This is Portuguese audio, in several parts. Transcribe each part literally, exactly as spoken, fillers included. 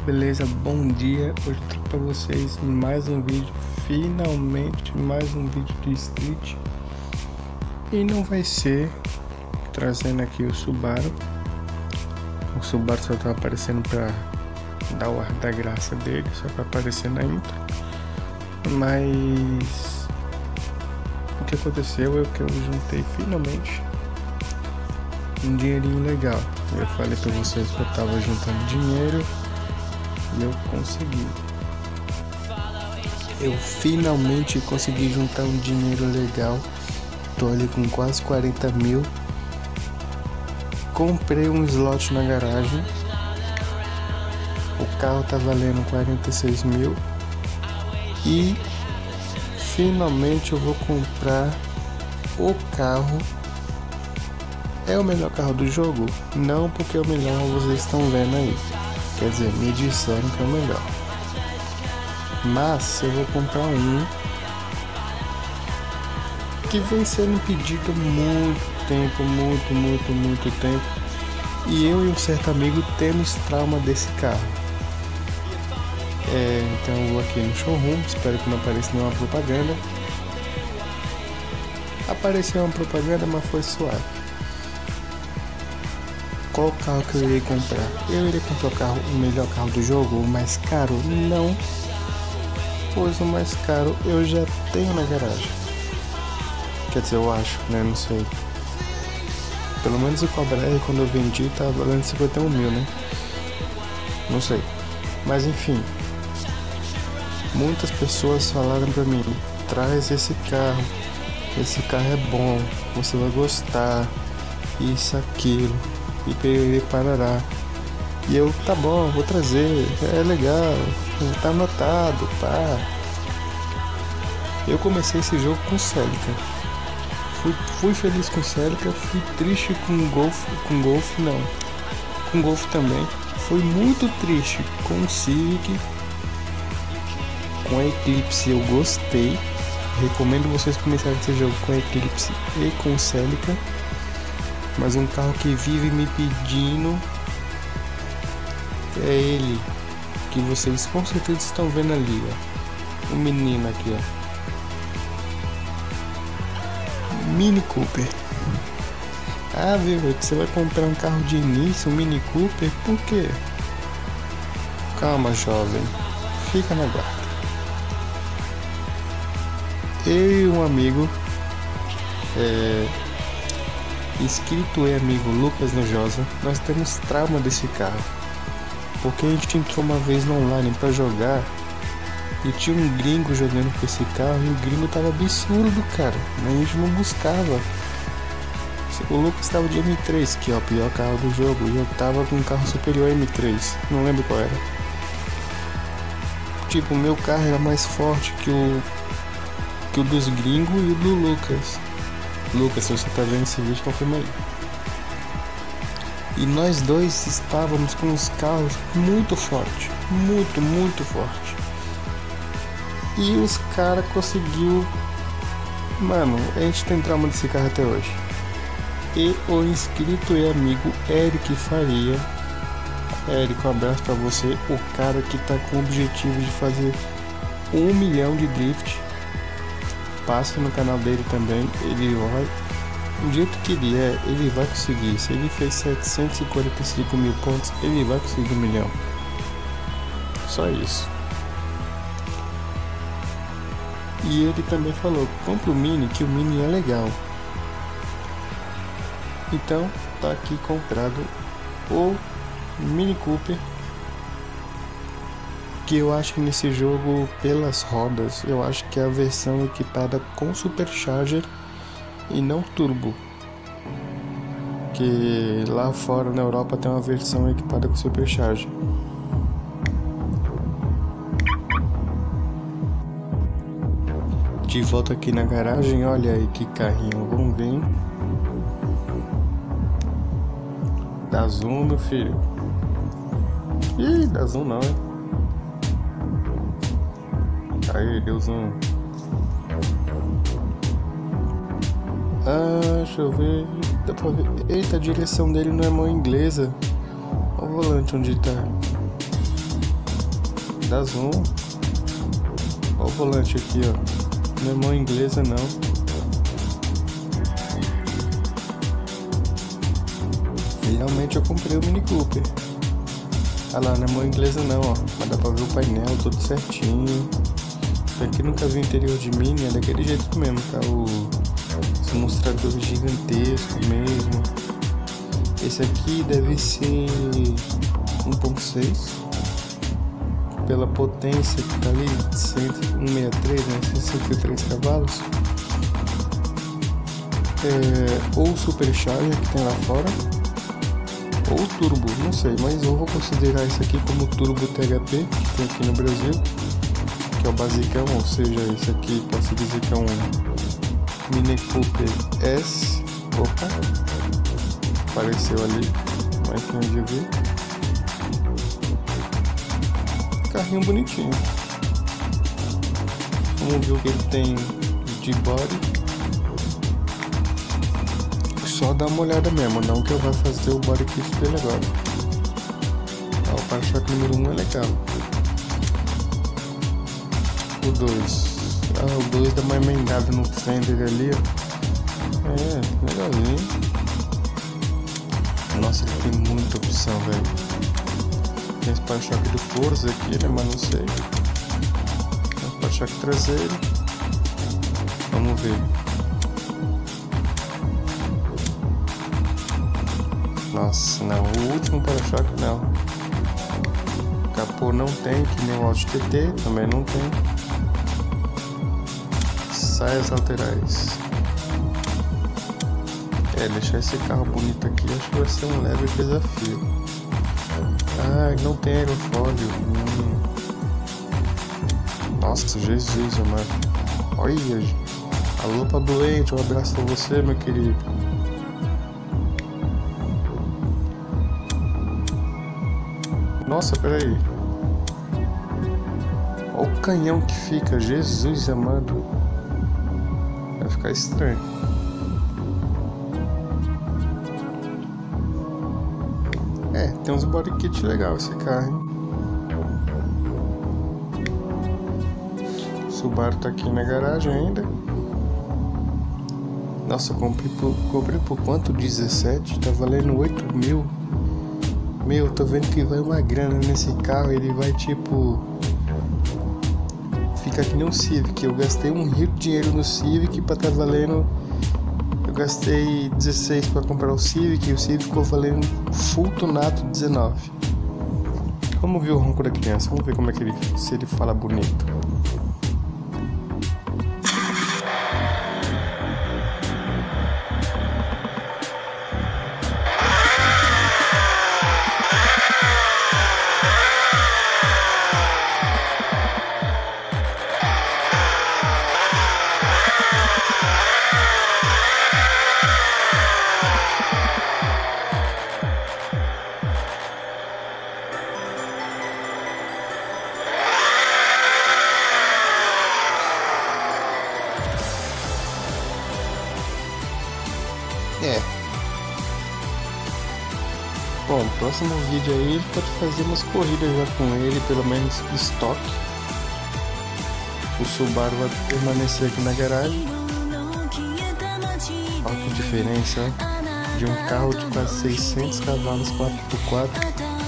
beleza? Bom dia, hoje eu trago para vocês mais um vídeo, finalmente mais um vídeo de Street. E não vai ser trazendo aqui o Subaru, o Subaru só tá aparecendo para dar o ar da graça dele, só para aparecer na intro. Mas o que aconteceu é que eu juntei finalmente um dinheirinho legal. Eu falei para vocês que eu tava juntando dinheiro e eu consegui. Eu finalmente consegui juntar um dinheiro legal. Tô ali com quase quarenta mil. Comprei um slot na garagem. O carro tá valendo quarenta e seis mil. E finalmente eu vou comprar o carro. É o melhor carro do jogo? Não, porque é o melhor vocês estão vendo aí. Quer dizer, me disseram que é o melhor. Mas eu vou comprar um que vem sendo pedido há muito tempo, muito, muito, muito tempo. E eu e um certo amigo temos trauma desse carro. É, então eu vou aqui no showroom, espero que não apareça nenhuma propaganda. Apareceu uma propaganda, mas foi suave. Qual carro que eu irei comprar? Eu irei comprar o carro, o melhor carro do jogo, o mais caro? Não, pois o mais caro eu já tenho na garagem. Quer dizer, eu acho, né? Não sei. Pelo menos o Cobra R, quando eu vendi, tava valendo cinquenta e um mil, né? Não sei. Mas enfim, muitas pessoas falaram pra mim: traz esse carro, esse carro é bom, você vai gostar, isso, aquilo. E perere parará. E eu, tá bom, vou trazer, é legal, tá anotado, pá. Eu comecei esse jogo com Celica. Fui, fui feliz com Celica, fui triste com Golf, com Golf não, com Golf também. Fui muito triste com o Civic, com a Eclipse eu gostei. Recomendo vocês começarem esse jogo com a Eclipse e com o Celica. Mas um carro que vive me pedindo é ele, que vocês com certeza estão vendo ali, ó. O menino aqui, ó. Mini Cooper. Ah, viu, você vai comprar um carro de início, um Mini Cooper? Por quê? Calma, jovem. Fica na guarda. Eu e um amigo, é... inscrito e amigo Lucas Nojosa, nós temos trauma desse carro, porque a gente entrou uma vez no online pra jogar e tinha um gringo jogando com esse carro e o gringo tava absurdo, cara, a gente não buscava. O Lucas tava de M três, que é o pior carro do jogo, e eu tava com um carro superior a M três, não lembro qual era. Tipo, o meu carro era mais forte que o que o dos gringos e o do Lucas. Lucas, se você tá vendo esse vídeo, confirma aí. E nós dois estávamos com os carros muito fortes, muito, muito forte. E os caras conseguiu. Mano, a gente tem trauma desse carro até hoje. E o inscrito e amigo Eric Faria, Eric, um abraço pra você, o cara que tá com o objetivo de fazer um milhão de drift. Passa no canal dele também, ele vai, do jeito que ele é, ele vai conseguir. Se ele fez setecentos e quarenta e cinco mil pontos, ele vai conseguir um milhão. Só isso. E ele também falou: compra o Mini, que o Mini é legal. Então, tá aqui comprado o Mini Cooper, que eu acho que nesse jogo, pelas rodas, eu acho que é a versão equipada com Supercharger e não Turbo, que lá fora na Europa tem uma versão equipada com Supercharger. De volta aqui na garagem, olha aí que carrinho, vamos ver. Dá zoom, meu filho. Ih, dá zoom não, hein? Aí, deu zoom. Ah, deixa eu ver. Dá pra ver. Eita, a direção dele não é mão inglesa. Olha o volante onde tá. Dá zoom. Olha o volante aqui, ó. Não é mão inglesa, não. Finalmente eu comprei o Mini Cooper. Olha lá, não é mão inglesa, não, ó. Mas dá pra ver o painel todo certinho. Isso aqui nunca vi o interior de Mini, é daquele jeito mesmo, tá? O... Esse mostrador gigantesco mesmo. Esse aqui deve ser um ponto seis. Pela potência que tá ali, cento e sessenta e três, né? sessenta e três cavalos. É, ou Supercharger que tem lá fora, ou Turbo, não sei, mas eu vou considerar isso aqui como Turbo T H P que tem aqui no Brasil, que é o basicão, ou seja, esse aqui posso dizer que é um Mini Cooper S. Opa, apareceu ali, mas quem já viu. Carrinho bonitinho. Vamos ver o que ele tem de body. Só dar uma olhada mesmo, não que eu vá fazer o body kit dele agora. Ah, o para-choque número um é legal. O dois. Ah, o dois dá uma emendada no fender ali, ó. É, legalzinho. Nossa, ele tem muita opção, velho. Tem esse para-choque do Forza aqui, né? Mas não sei. Tem o para-choque traseiro. Vamos ver. Nossa, não. O último para-choque não. Capô não tem, que nem o Audi T T. Também não tem. Saias laterais. É, deixar esse carro bonito aqui acho que vai ser um leve desafio. Ah, não tem aerofólio. Hum. Nossa, Jesus, mano. Olha. Alô, Pabloente, um abraço pra você, meu querido. Nossa, peraí. Olha o canhão que fica, Jesus amado. Vai ficar estranho. É, tem uns body kit legal esse carro, hein? Subaru tá aqui na garagem ainda. Nossa, comprei por, comprei por quanto? dezessete? Tá valendo oito mil. Meu, tô vendo que vai uma grana nesse carro. Ele vai tipo... Fica que nem um Civic. Eu gastei um rio de dinheiro no Civic pra tá valendo... Eu gastei dezesseis para comprar o Civic e o Civic ficou valendo full tunato dezenove. Vamos ver o ronco da criança, vamos ver como é que ele, se ele fala bonito. É. Bom, próximo vídeo aí a gente pode fazer umas corridas já com ele, pelo menos estoque. O Subaru vai permanecer aqui na garagem. Olha que diferença, ó. De um carro de quase seiscentos cavalos quatro por quatro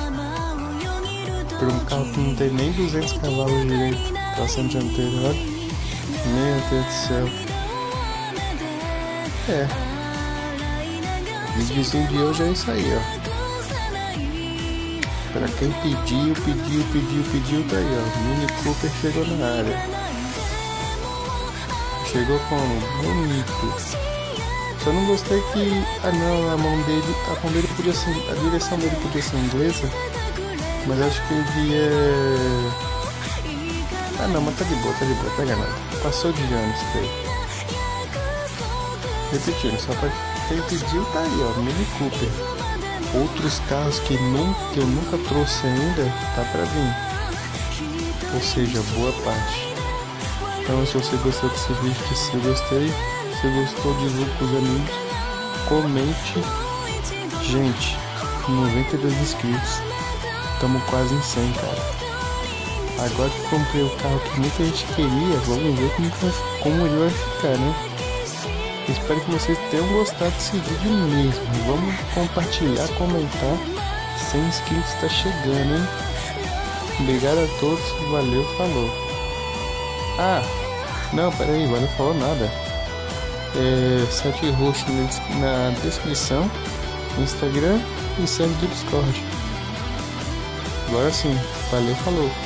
para um carro que não tem nem duzentos cavalos direito. Tração dianteira, olha. Meu Deus do céu. É. O videozinho de hoje é isso aí, ó. Pra quem pediu, pediu, pediu, pediu, tá aí, ó. Mini Cooper chegou na área. Chegou como? Bonito. Só não gostei que... Ah não, a mão dele... A mão dele podia ser... A direção dele podia ser inglesa. Mas acho que ele é... Ah não, mas tá de boa, tá de boa, pega nada. Passou de anos, foi. Repetindo, só pra quem pediu tá aí, ó, Mini Cooper. Outros carros que, nunca, que eu nunca trouxe ainda, tá pra vir. Ou seja, boa parte. Então se você gostou desse vídeo, se eu gostei, se gostou, divulgue com os amigos, comente. Gente, noventa e dois inscritos, estamos quase em cem, cara. Agora que comprei o carro que muita gente queria, vamos ver como, como ele vai ficar, né? Espero que vocês tenham gostado desse vídeo mesmo. Vamos compartilhar, comentar. cem inscritos está chegando, hein? Obrigado a todos, valeu, falou. Ah, não, peraí, valeu, falou nada. É, site roxo na descrição, Instagram e serve do Discord. Agora sim, valeu, falou.